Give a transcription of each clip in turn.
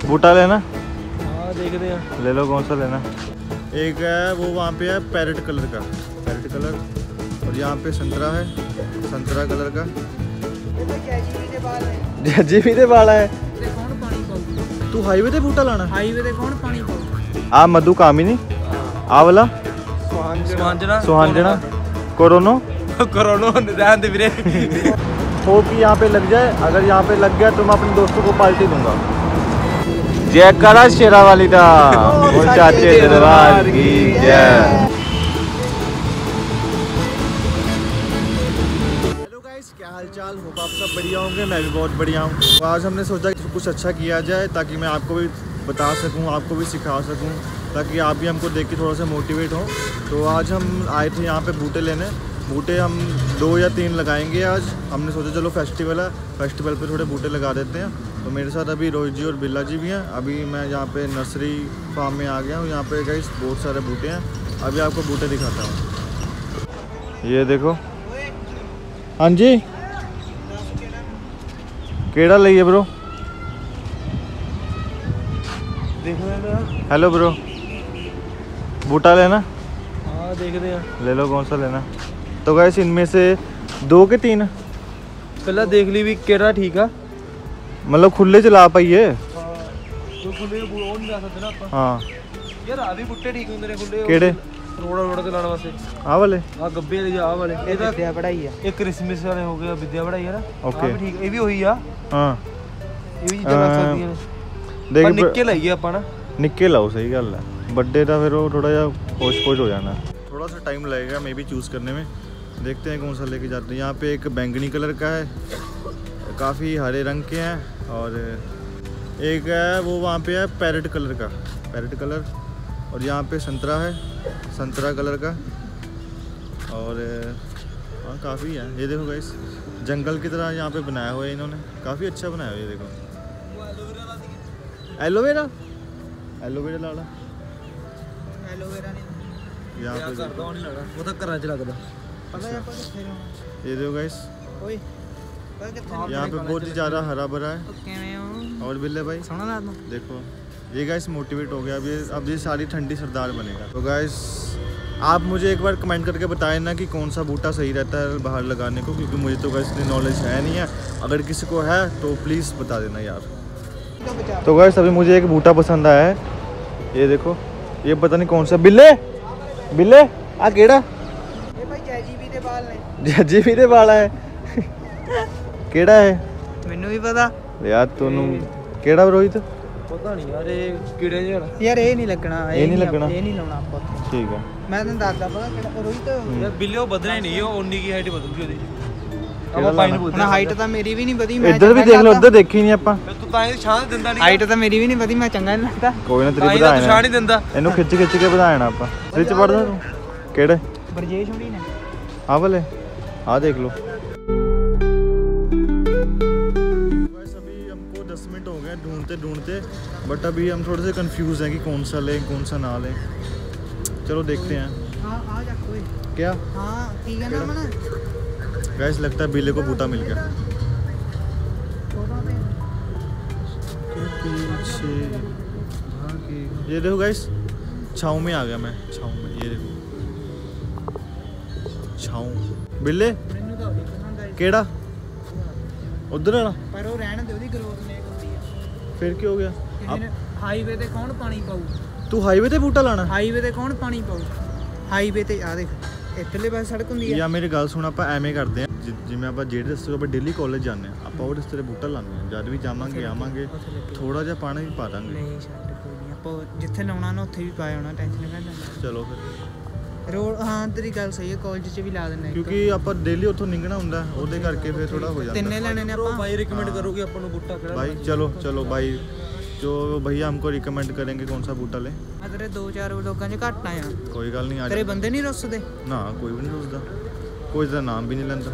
बूटा लेना? हाँ देखते हैं, ले लो, कौन सा लेना? एक है वो वहाँ पे है पैरेट कलर का, पैरेट कलर, और यहाँ पे संतरा है, संतरा कलर का। जैजी दे वाला है। तू हाईवे ते बूटा लाना? हाईवे ते कौन पानी पाऊ? आ मधु कामिनी, आ वाला सुहांजना, कोरोनो कोरोनो ध्यान दे वीरे। हो कि यहाँ पे लग जाए, अगर यहाँ पे लग गया तो मैं अपने दोस्तों को पार्टी दूंगा। जय करा शेरा वाली था, वो चाचे दरबार की जय। हेलो गाइस, क्या हाल चाल? होप आप सब बढ़िया होंगे, मैं भी बहुत बढ़िया हूँ। तो आज हमने सोचा कि कुछ अच्छा किया जाए ताकि मैं आपको भी बता सकूँ, आपको भी सिखा सकूँ, ताकि आप भी हमको देख के थोड़ा सा मोटिवेट हो। तो आज हम आए थे यहाँ पे बूटे लेने। बूटे हम 2 या 3 लगाएंगे आज। हमने सोचा चलो फेस्टिवल है, फेस्टिवल पे थोड़े बूटे लगा देते हैं। तो मेरे साथ अभी रोहित जी और बिल्ला जी भी हैं। अभी मैं यहाँ पे नर्सरी फार्म में आ गया हूँ। यहाँ पे गाइस बहुत सारे बूटे हैं, अभी आपको बूटे दिखाता हूँ। ये देखो। हाँ जी, केड़ा लइए ब्रो? हेलो ब्रो, बूटा लेना? हाँ देखते हैं, ले लो, कौन सा लेना? तो गाइस इनमें से 2 के 3 पहला देख ली भी केड़ा ठीक है, मतलब खुले चला पाइए। तो खुले बोल नहीं जा सकते ना अपन। हाँ यार आ भी बुट्टे ठीक होंगे ने खुले। केड़े? रोड़ा ते लाने वास्ते आ वाले? आ गब्बे वाले आ वाले। ये विद्या पढ़ाई है, ये क्रिसमस वाले हो गए, विद्या पढ़ाई है ना। ओके ठीक, ये भी होई आ। हाँ ये भी चीज़ लग सकती है। देख निक्के लाइए अपन ना, निक्के लाओ, सही गल है। बर्थडे का फिर वो थोड़ा जा पोच हो जाना, थोड़ा सा टाइम लगेगा मे बी चूज़ करने में। देखते हैं कौन सा लेके जाते हैं। यहाँ पे एक बैंगनी कलर का है, काफ़ी हरे रंग के हैं, और एक है वो वहाँ पे है पैरेट कलर का, पैरेट कलर, और यहाँ पे संतरा है, संतरा कलर का, और हाँ काफ़ी है। ये देखो गाइस, जंगल की तरह यहाँ पे बनाया हुआ है इन्होंने, काफ़ी अच्छा बनाया हुआ है। ये देखो एलोवेरा, एलोवेरा लाड़ा, एलोवेरा नहीं यहाँ पे करदा नहीं लगा, वो तो घरां च लगदा। ये देखो गाइस, यहाँ पे बहुत ही ज़्यादा हरा भरा है। और बिल्ले भाई देखो, ये गाइस मोटिवेट हो गया। अब ये सारी ठंडी सरदार बनेगा। तो गाइस आप मुझे एक बार कमेंट करके बताएं ना कि कौन सा बूटा सही रहता है बाहर लगाने को, क्योंकि मुझे तो गाइस इतनी नॉलेज है नहीं है। अगर किसी को है तो प्लीज़ बता देना यार। तो गाइस अभी मुझे एक बूटा पसंद आया है, ये देखो, ये पता नहीं कौन सा। बिल्ले बिल्ले आ केड़ा? जैजी दे वाला है। केड़ा है? ਮੈਨੂੰ ਵੀ ਪਤਾ यार तूनु केड़ा रोहित? ਪਤਾ ਨਹੀਂ ਯਾਰ, ਇਹ ਕੀੜੇ ਜਿਹੜਾ यार ये नहीं लगना, ये नहीं लगना, ये नहीं लाना आपको। ठीक है। मैं तो दादा पता केड़ा रोहित ਯਾਰ ਬਿੱਲੇ ਉਹ ਵਧਣਾ ਹੀ ਨਹੀਂ, ਉਹ 19 ਕੀ ਹਾਈਟ ਵਧੂਗੀ ਉਹਦੀ। ਕਿਹੜਾ ਆਪਾਂ ਪਾਈਨ ਲਾਣਾ? ਬੋਲਦੇ ना हाइट तो मेरी भी नहीं बदी। मैं इधर भी देख लो, उधर देखी नहीं ਆਪਾਂ। ਤੂੰ ਤਾਂ ਇਹ ਛਾਂ ਦਿੰਦਾ ਨਹੀਂ। हाइट तो मेरी भी नहीं बदी, मैं चंगा नहीं लगता। ਕੋਈ ਨਾ ਤਾਂ ਤੇਰੀ ਇਹ ਤੂੰ ਛਾਂ ਵਧਾਣਾ ਨਹੀਂ ਦਿੰਦਾ। ਇਹਨੂੰ ਖਿੱਚ ਕੇ ਵਧਾਣਾ ਆਪਾਂ। ਵਿੱਚ ਪੜਦਾ ਤੂੰ ਕਿਹੜੇ? ब्रजेश होनी ने आ वाले, आ देख लो। अभी हमको 10 मिनट हो गए ढूंढते, बट अभी हम थोड़े से कंफ्यूज हैं कि कौन सा लें कौन सा ना लें। चलो देखते हैं। हां आ जा कोई क्या? हां ठीक है ना मना। गाइस लगता है बिल्ले को बूटा मिल गया। ये देखो गाइस, छाँव में आ गया मैं, छाँव में। ये देखो छाँव। बिल्ले केड़ा? उधर वाला? पर वो रहने दे, ओदी ग्रोथ लेट होती है। फिर क्या हो गया? हाईवे ते कौन पानी पाऊ? तू हाईवे ते बूटा लाना? हाईवे ते कौन पानी पाऊ? हाईवे ते आ देख इतले पास सड़क ਹੁੰਦੀ ਹੈ। या मेरी गल सुन, आप ਐਵੇਂ ਕਰਦੇ ਆ ਜਿਵੇਂ ਆਪਾਂ ਜਿਹੜੇ ਰਸਤੇ ਤੋਂ ਆਪਾਂ ਡੇਲੀ ਕਾਲਜ ਜਾਂਦੇ ਆ, ਆਪਾਂ ਉਹ ਰਸਤੇ ਤੇ ਬੂਟਾ ਲਾਉਂਦੇ ਆ। ਜਦ ਵੀ ਜਾਵਾਂਗੇ ਆਵਾਂਗੇ ਥੋੜਾ ਜਿਹਾ ਪਾਣੀ ਵੀ ਪਾ ਦਾਂਗੇ। ਨਹੀਂ ਛੱਡ ਕੋਈ ਨਹੀਂ, ਆਪਾਂ ਜਿੱਥੇ ਲਾਉਣਾ ਨਾ ਉੱਥੇ ਵੀ ਪਾ ਆਉਣਾ, ਟੈਨਸ਼ਨ ਨਾ ਲੈਣਾ। ਚਲੋ ਫਿਰ ਰੋਡ ਹਾਂ ਤੇਰੀ ਗੱਲ ਸਹੀ ਹੈ, ਕਾਲਜ 'ਚ ਵੀ ਲਾ ਦਿੰਦੇ ਕਿਉਂਕਿ ਆਪਾਂ ਡੇਲੀ ਉੱਥੋਂ ਨਿਕਲਣਾ ਹੁੰਦਾ, ਉਹਦੇ ਕਰਕੇ ਫਿਰ ਥੋੜਾ ਹੋ ਜਾਂਦਾ। ਤਿੰਨੇ ਲੈਣੇ ਨੇ ਆਪਾਂ। ਭਾਈ ਰਿਕਮੈਂਡ ਕਰੋਗੇ ਆਪਾਂ ਨੂੰ ਬੁੱਟਾ ਕਿਹੜਾ? भाई चलो भाई, जो भैया हमको रिकमेंड करेंगे कौन सा बूटा लें। ਮੈਂ ਤੇਰੇ 2-4 ਲੋਕਾਂ 'ਚ ਘੱਟ ਆਇਆ। कोई गल नहीं, ਤੇਰੇ आज ਬੰਦੇ ਨਹੀਂ ਰੁੱਸਦੇ? ना कोई भी नहीं सोचता, कोई इसका नाम भी नहीं लेंदा।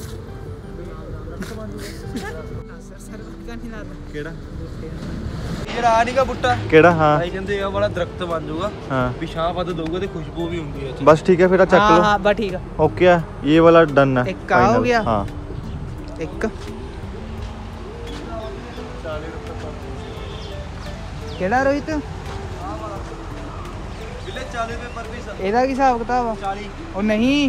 ਸਰ ਨਹੀਂ ਲਾਦਾ केड़ा? ਜਿਹੜਾ ਆ ਨੀਗਾ ਬੁੱਟਾ, केड़ा? हाँ ਭਾਈ ਕਹਿੰਦੇ ਆ ਵਾਲਾ ਦਰਖਤ ਬਣ ਜਾਊਗਾ हाँ ਵੀ ਛਾਂ ਵੱਧ ਦਊਗਾ ਤੇ ਖੁਸ਼ਬੂ ਵੀ ਹੁੰਦੀ ਹੈ। बस ठीक है, फिर चक हाँ लो। हाँ बस ठीक है। ओके है, ये वाला डन है। एक का हो final। गया? हाँ एक ਕਿਹੜਾ ਰੋਹਿਤ? बिल्ले 40 रुपए पर पीस। ਇਹਦਾ ਕੀ ਹਿਸਾਬ ਕਿਤਾਬ ਆ? 40। ਉਹ ਨਹੀਂ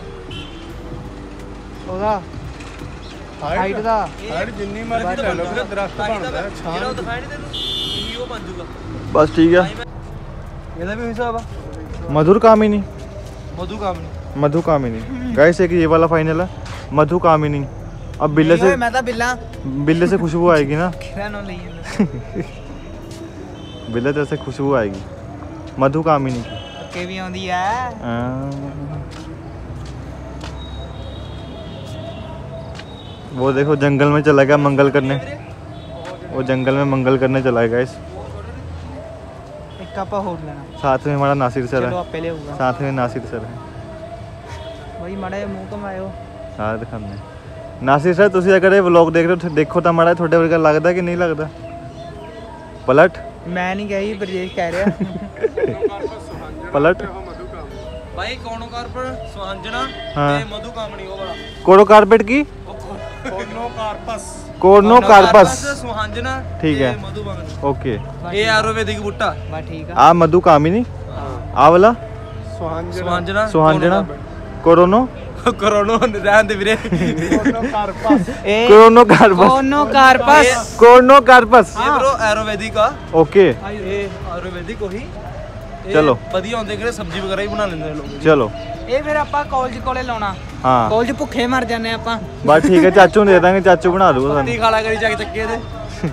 ਉਹਦਾ ਹਾਈਟ ਦਾ हाइट जितनी मर्जी ले लो, फिर दरख्त बनता है छान। दिखाई नहीं तेनू ये वो बन जाऊगा। बस ठीक है। ਇਹਦਾ ਵੀ ਹਿਸਾਬ ਆ। मधुर कामिनी, मधु कामनी। मधु कामिनी गाइस, एक ये वाला फाइनल है मधु कामिनी। अब बिल्ले से ਮੈਂ ਤਾਂ ਬਿੱਲਾ बिल्ले से खुशबू आएगी ना, ਕਿਹੜਾ ਨਾਮ ਲਈ ਜਾਂਦਾ बिल्ले से ऐसे खुशबू आएगी मधु कामिनी की। ਅੱਗੇ ਵੀ ਆਉਂਦੀ ਆ। वो देखो जंगल में चला गया मंगल करने, वो जंगल में मंगल करने चला गया गाइस। ਇੱਕ ਆਪਾਂ ਹੋਰ ਲੈਣਾ। साथ में हमारा नासिर सर ਚਲੋ है, ਆਪੇ ਲਿਆਊਗਾ साथ में नासिर सर है। ਬਈ ਮਾੜਾ ਜਿਹਾ ਮੂੰਹ ਘਮਾਇਓ। हाँ दिखाने नासिर सर, तुसी अगर ये व्लॉग देख रहे हो देखो तो माड़ा थोड़े वर्गा लगता कि नहीं लगता? पलट ਮੈਂ ਨਹੀਂ ਕਹੀ, ਬਰਜੇਸ਼ ਕਹਿ ਰਿਹਾ। पलट भाई कोनो कार्पर सुहांजना हाँ। ते मधु कामनी वो वाला। कोरो कारपेट की कोनो कार्पस। कोर्नो कार्पस, सुहांजना ठीक है। ते मधु कामनी। ओके। ये आयुर्वेदिक बूटा। ਬਸ ਠੀਕ ਆ। आ मधु कामिनी, आ वाला सुहांजना। सुहांजना, कोरोनो कोरोनो रहन दे वीरे। Conocarpus. ਇਹ conocarpus, conocarpus. Conocarpus. ये ब्रो आयुर्वेदिक आ। ओके ये आयुर्वेदिक ही। चलो। ਵਧੀਆ ਹੁੰਦੇ ਕਿ ਸਬਜ਼ੀ ਵਗੈਰਾ ਹੀ ਬਣਾ ਲੈਂਦੇ ਨੇ ਲੋਕ। चलो ਇਹ ਫਿਰ ਆਪਾਂ ਕਾਲਜ ਕੋਲੇ ਲਾਉਣਾ। हाँ ਕਾਲਜ ਭੁੱਖੇ ਮਰ ਜਾਂਦੇ ਆਪਾਂ। बस ठीक है, चाचू ने दे देंगे, चाचू बना दूंगा ਪੱਤੀ सानू। ਖਾਲਾ ਕਰੀ ਜਾ ਕੇ ਚੱਕੇ ਦੇ।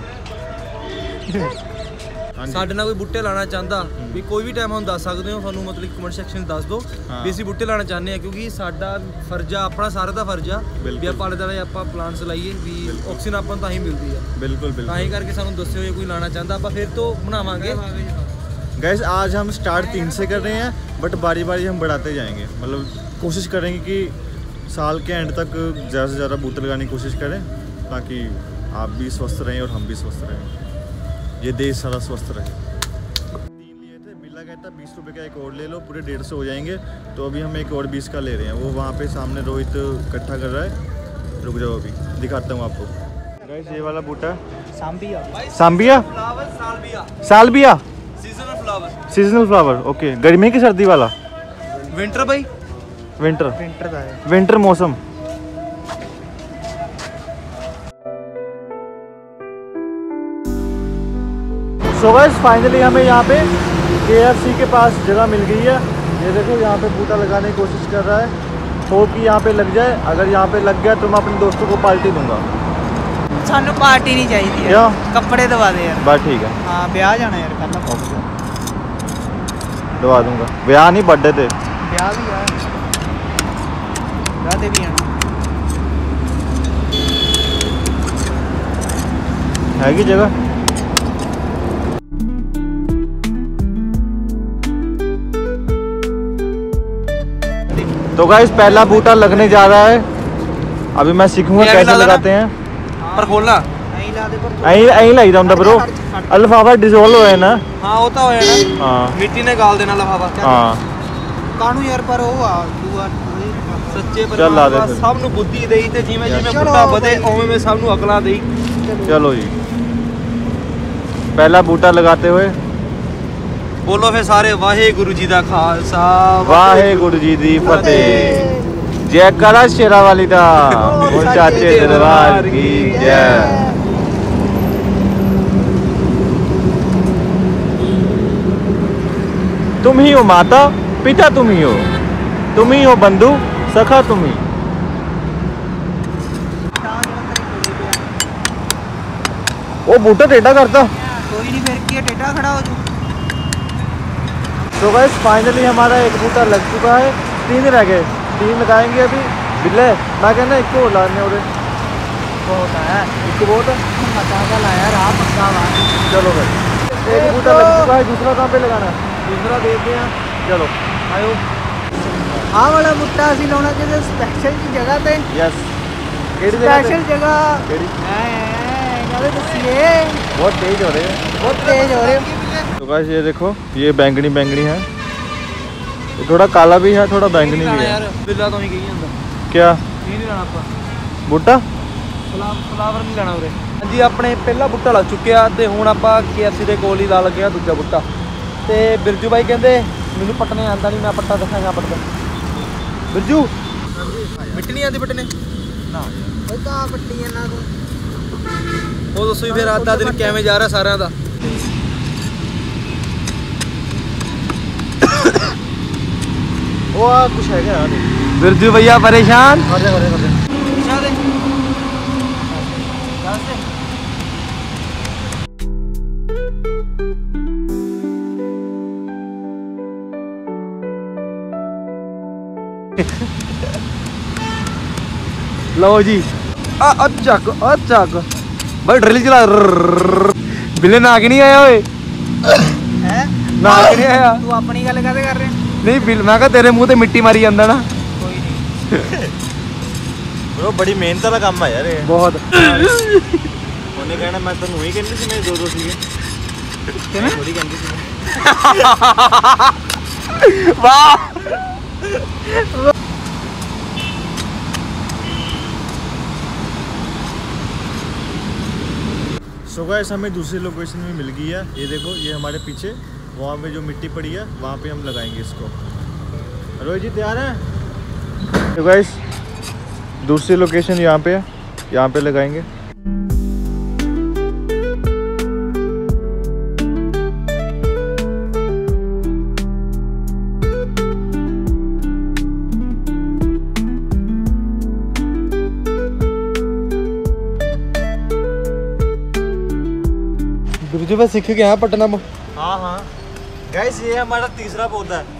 ਸਾਡੇ ਨਾਲ ਕੋਈ ਬੂਟੇ ਲਾਣਾ ਚਾਹੁੰਦਾ ਵੀ ਕੋਈ ਵੀ ਟਾਈਮ ਹੁਣ ਦੱਸ ਸਕਦੇ ਹੋ ਸਾਨੂੰ, ਮਤਲਬ ਕਮੈਂਟ ਸੈਕਸ਼ਨ ਦੱਸ ਦਿਓ ਵੀ ਅਸੀਂ ਬੂਟੇ ਲਾਣਾ ਚਾਹੁੰਦੇ ਆ, ਕਿਉਂਕਿ ਸਾਡਾ ਫਰਜ਼ ਆ, ਆਪਣਾ ਸਾਰਿਆਂ ਦਾ ਫਰਜ਼ ਆ ਵੀ ਆਪਾਂ ਆਲੇ ਦੁਆਲੇ ਆਪਾਂ ਪਲਾਂਟਸ ਲਾਈਏ, ਵੀ ਆਕਸੀਜਨ ਆਪਾਂ ਨੂੰ ਤਾਂ ਹੀ ਮਿਲਦੀ ਆ। बिल्कुल ਤਾਂ बिल्कुल ਹੀ ਕਰਕੇ ਸਾਨੂੰ ਦੱਸਿਓ ਜੇ ਕੋਈ ਲਾਣਾ ਚਾਹੁੰਦਾ, ਆਪਾਂ ਫਿਰ ਤੋਂ ਬਣਾਵਾਂਗੇ। गैस आज हम स्टार्ट 3 से कर रहे हैं, बट बारी बारी हम बढ़ाते जाएंगे। मतलब कोशिश करेंगे कि साल के एंड तक ज़्यादा से ज़्यादा बूटे लगाने की कोशिश करें, ताकि आप भी स्वस्थ रहें और हम भी स्वस्थ रहें, ये देश सारा स्वस्थ रहे। 3 लिए थे, बिल्ला कहता 20 रुपये का एक और ले लो, पूरे 150 हो जाएंगे। तो अभी हम एक और 20 का ले रहे हैं। वो वहाँ पे सामने रोहित इकट्ठा कर रहा है, रुक जाओ अभी दिखाता हूँ आपको। गैस ये वाला बूटा ਸਾਂਭੀਆ। सांबिया, flower salvia, salvia, seasonal flower. Seasonal flower. Okay, गर्मी की सर्दी वाला? विंटर भाई, विंटर, ਵਿੰਟਰ ਦਾ ਹੈ। विंटर मौसम। सो गाइस फाइनली हमें यहाँ पे KFC के पास जगह मिल गई है। ये देखो यहाँ पे बूटा लगाने की कोशिश कर रहा है, होप कि यहाँ पे लग जाए। अगर यहाँ पे लग गया तो मैं अपने दोस्तों को पार्टी दूंगा। ਸਾਨੂੰ ਪਾਰਟੀ ਨਹੀਂ ਚਾਹੀਦੀ ਕਿਉਂ? ਕੱਪੜੇ ਦਵਾ ਦੇ ਯਾਰ। बस ठीक है, ਹਾਂ ਵਿਆਹ ਜਾਣਾ ਯਾਰ ਕੱਲ। ओके दवा दूंगा। ब्याह नहीं, बर्थडे थे। ਵਿਆਹ ਵੀ ਆ, ਵਿਆਹ ਤੇ ਵੀ ਆਣਾ। हैगी जगह। तो गाइस पहला बूटा लगने जा रहा है, अभी मैं सीखूंगा ये अभी कैसे लगा ना? लगाते हैं। पर खोलना। ਐਂ ਲਾ ਦੇ ਪਰ ऐ लग जाता ब्रो, अल्फाफा डिसोल्व होए ना। हाँ होता हो जाना। हाँ मिट्टी ने गाल देना लिफाफा। हाँ ਕਾਹਨੂੰ ਯਾਰ, ਪਰ ਉਹ ਆ ਦੂਆ ਸੱਚੇ ਚੱਲ ਲਾ ਦੇ ਪਰਮਾਤਮਾ ਫਿਰ। ਸਭ ਨੂੰ ਬੁੱਧੀ ਦੇਈ ਤੇ ਜਿਵੇਂ ਜਿਵੇਂ ਚਲੋ ਬੁੱਢਾ ਵਧੇ ਭਾਈ। ਉਵੇਂ ਸਭ ਨੂੰ ਅਕਲਾਂ ਦੇਈ। चलो जी, पहला बूटा लगाते हुए ਬੋਲੋ ਫਿਰ ਸਾਰੇ ਵਾਹਿਗੁਰੂ ਜੀ ਦਾ ਖਾਲਸਾ वाहेगुरु जी दी फतेह। जयकारा शेरा वाली दा, बोल चाचे दरबार की जय। तुम ही हो माता पिता, तुम ही हो बंधु सखा, तुम ही। वो बूटा टेढ़ा करता। ਕੋਈ ਨਹੀਂ, ਫਿਰ ਕੀ ਹੈ, ਟੇਢਾ ਖੜਾ ਹੋ ਜੂ। तो गाइस फाइनली हमारा एक बूटा लग चुका है, 3 रह गए। 3 लगाएंगे अभी। बिल्ले मैं कहना एक और लाने और ਬਹੁਤ ਹੈ एक बहुत है। ਪਤਾ ਦਾ ਲਾਇਆ ਰਾਹ ਪੱਕਾ ਵਾ। चलो फिर एक बूटा लग चुका है, दूसरा कहाँ पे लगाना है? ਦੂਸਰਾ ਦੇਖਦੇ ਆ चलो ਆਇਓ ਆਹ ਵਾਲਾ ਬੁੱਟਾ ਅਸੀਂ ਲਾਉਣਾ ਕਿਸੇ ਸਪੈਸ਼ਲ ਦੀ ਜਗ੍ਹਾ ਤੇ। यस। ਸਪੈਸ਼ਲ ਜਗ੍ਹਾ केड़ी? ਕਹਿੰਦੇ ਦੱਸੀਏ, बहुत तेज हो रहे हैं। ਬਹੁਤ ਤੇਜ਼ ਹੋ ਰਹੇ। तो गाइस ये देखो, ये बैंगनी बैंगनी है, ये थोड़ा काला भी है, थोड़ा बैंगनी भी है। ਯਾਰ ਬਿੱਲਾ ਤੋਂ ਹੀ ਕਹੀ ਜਾਂਦਾ क्या ਇਹ ਨਹੀਂ ਲੈਣਾ ਆਪਾਂ बूटा? ਫਲਾਵਰ ਨਹੀਂ ਲੈਣਾ ਉਰੇ ਹਾਂਜੀ ਆਪਣੇ ਪਹਿਲਾ ਬੂਟਾ ਲੱਗ ਚੁੱਕਿਆ ਤੇ ਹੁਣ ਆਪਾਂ KFC ਦੇ ਕੋਲ ਹੀ ਲਾ ਲੱਗੇ ਆ ਦੂਜਾ ਬੂਟਾ। ਤੇ ਬਿਰਜੂ ਬਾਈ ਕਹਿੰਦੇ ਮੈਨੂੰ ਪੱਟਣੇ ਆਂਦਾ ਨਹੀਂ, ਮੈਂ ਪੱਟਾ ਦਿਖਾਂਗਾ ਪੱਟਦਾ। ਬਿਰਜੂ ਮਿੱਟੀ ਨਹੀਂ ਆਂਦੀ ਪੱਟਣੇ ना ਉਹ ਤਾਂ ਪੱਟੀਆਂ ਨਾ ਤੂੰ ਉਹ ਦੱਸੋ ਜੀ ਫਿਰ ਅੱਜ ਦਾ ਦਿਨ ਕਿਵੇਂ ਜਾ ਰਿਹਾ ਸਾਰਿਆਂ ਦਾ? वो कुछ है क्या यार? बिरजू भैया परेशान। कर दे लो जी चक भाई ड्रिल चला बिल्ले ना के नहीं आया ओए ਹੈ ना के नहीं आया ਤੂੰ ਆਪਣੀ ਗੱਲ ਕਾਹਦੇ ਕਰ ਰਿਹਾ? नहीं बिल मैं कहा तेरे मुंह ते मिट्टी मारी जांदा ना ਕੋਈ ਨਹੀਂ ब्रो बड़ी मेहनत वाला काम है यार ये। बहुत ਉਹਨੇ ਕਹਿਣਾ ਮੈਂ ਤੈਨੂੰ ਹੀ ਕਹਿੰਦੀ ਸੀ ਮੇਰੇ ਦੋ ਸੀਗੇ ਕਿਵੇਂ? ਥੋੜੀ ਕਹਿੰਦੀ ਸੀ वाह सो गाइस हमें दूसरी लोकेशन में मिल गई है। ये देखो ये हमारे पीछे वहाँ पे जो मिट्टी पड़ी है वहाँ पे हम लगाएंगे इसको। रोहित जी तैयार हैं? तो गाइस दूसरी लोकेशन यहाँ पे है, यहाँ पे लगाएंगे। बिरजू भाई सीख के यहाँ पटना में हाँ हाँ गाइस ये हमारा तीसरा पौधा है।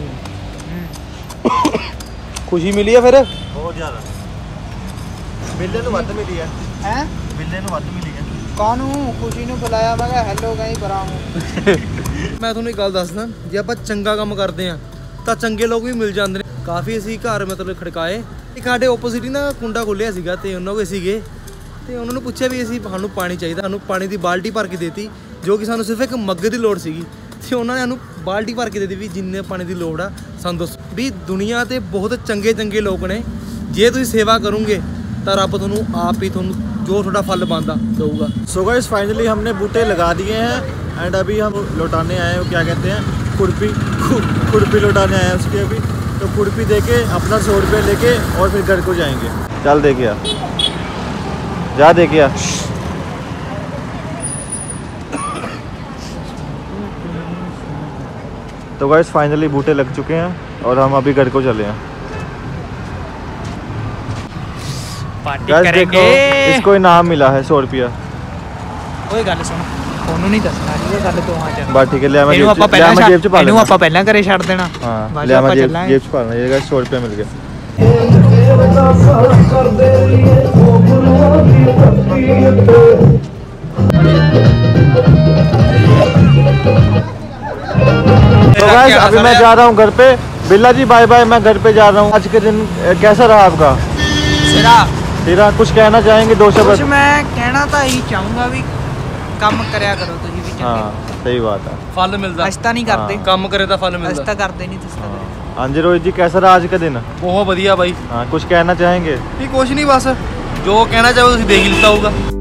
खुशी मिली है फिर बहुत ज़्यादा बिल्ले ਨੂੰ ਵੱਧ ਮਿਲੀ ਹੈ। ਹੈ ਬਿੱਲੇ ਨੂੰ ਵੱਧ ਮਿਲੀ ਹੈ। ਕਾਹਨੂੰ ਖੁਸ਼ੀ ਨੂੰ ਬੁਲਾਇਆ? ਮੈਂ ਕਿਹਾ ਹੈਲੋ ਗਾਈ ਬਰਾ ਹੂੰ। ਮੈਂ ਤੁਹਾਨੂੰ ਇੱਕ ਗੱਲ ਦੱਸਦਾ, ਜੇ ਆਪਾਂ ਚੰਗਾ ਕੰਮ ਕਰਦੇ ਆ ਤਾਂ ਚੰਗੇ ਲੋਕ ਵੀ ਮਿਲ ਜਾਂਦੇ ਨੇ। ਕਾਫੀ ਅਸੀਂ ਘਰ ਮਤਲਬ ਖੜਕਾਏ, ਇੱਕ ਸਾਡੇ ਆਪੋਜ਼ਿਟ ਹੀ ਨਾ ਕੁੰਡਾ ਖੋਲਿਆ ਸੀਗਾ ਤੇ ਉਹਨਾਂ ਕੋਲ ਸੀਗੇ ਤੇ ਉਹਨਾਂ ਨੂੰ ਪੁੱਛਿਆ ਵੀ ਅਸੀਂ ਸਾਨੂੰ ਪਾਣੀ ਚਾਹੀਦਾ, ਸਾਨੂੰ ਪਾਣੀ ਦੀ ਬਾਲਟੀ ਭਰ ਕੇ ਦੇਤੀ ਜੋ ਕਿ ਸਾਨੂੰ ਸਿਰਫ ਇੱਕ ਮੱਗ ਦੀ ਲੋੜ ਸੀਗੀ ਤੇ ਉਹਨਾਂ ਨੇ ਸਾਨੂੰ ਬਾਲਟੀ ਭਰ ਕੇ ਦੇਤੀ ਵੀ ਜਿੰਨੇ ਪਾਣੀ ਦੀ ਲੋੜ ਆ ਸਾਨੂੰ ਦੱਸੋ। ਵੀ ਦੁਨੀਆ ਤੇ ਬਹੁਤ ਚੰਗੇ ਲੋਕ ਨੇ, ਜੇ ਤੁਸੀਂ ਸੇਵਾ ਕਰੋਗੇ ਤਾਂ ਰੱਬ ਤੁਹਾਨੂੰ ਆਪ ਹੀ ਤੁਹਾਨੂੰ जो थोड़ा फल बांधा दूंगा। सो गाइस फाइनली हमने बूटे लगा दिए हैं एंड अभी हम लौटाने आए हैं, क्या कहते हैं खुरपी लौटाने आए हैं उसकी अभी। तो खुरपी देके अपना 100 रुपये लेके और फिर घर को जाएंगे। चल दे गया जा दे गया। तो गाइस फाइनली बूटे लग चुके हैं और हम अभी घर को चले हैं। पार्टी देखो इसको इनाम मिला है 100 रुपया। ਓਏ ਗੱਲ ਸੁਣ, ਉਹਨੂੰ ਨਹੀਂ ਦੱਸਣਾ ਇਹ ਗੱਲ ਤੋਂ ਆ ਜਾ। बस ठीक है ले मैं ਇਹਨੂੰ ਆਪਾਂ जेब च पा ਇਹਨੂੰ लेना। ਆਪਾਂ ਪਹਿਲਾਂ ਘਰੇ ਛੱਡ ਦੇਣਾ। हाँ ਬਸ ले मैं ਆਪਾਂ जेब ਚੱਲਾਂਗੇ। च पा लेना। ये गाइस 100 रुपया मिल गया। तो गाइस अभी मैं जा रहा हूँ घर पे। बिल्ला जी बाय बाय, मैं घर पे जा रहा हूँ। आज के दिन कैसा रहा आपका? तेरा कुछ कहना चाहेंगे दो शब्द? ਕੁਛ ਮੈਂ ਕਹਿਣਾ ਤਾਂ ਇਹੀ ਚਾਹੂੰਗਾ ਵੀ ਕੰਮ ਕਰਿਆ ਕਰੋ ਤੁਸੀਂ ਵੀ ਚੰਗੇ। हाँ सही बात है। फल मिलता ਅਸੀਂ ਤਾਂ ਨਹੀਂ ਕਰਦੇ, ਕੰਮ ਕਰੇ ਤਾਂ ਫਲ ਅਸੀਂ ਮਿਲਦਾ। ਤਾਂ ਕਰਦੇ ਨਹੀਂ, ਤੁਸੀਂ ਤਾਂ ਕਰਦੇ। हाँ जी रोहित जी कैसा रहा आज का दिन? ਬਹੁਤ ਵਧੀਆ ਬਾਈ। हाँ कुछ कहना चाहेंगे? ਨਹੀਂ ਕੁਛ ਨਹੀਂ, ਬਸ ਜੋ ਕਹਿਣਾ ਚਾਹੋ ਤੁਸੀਂ ਦੇਖ ਹੀ ਲਿੱਤਾ ਹੋਊਗਾ।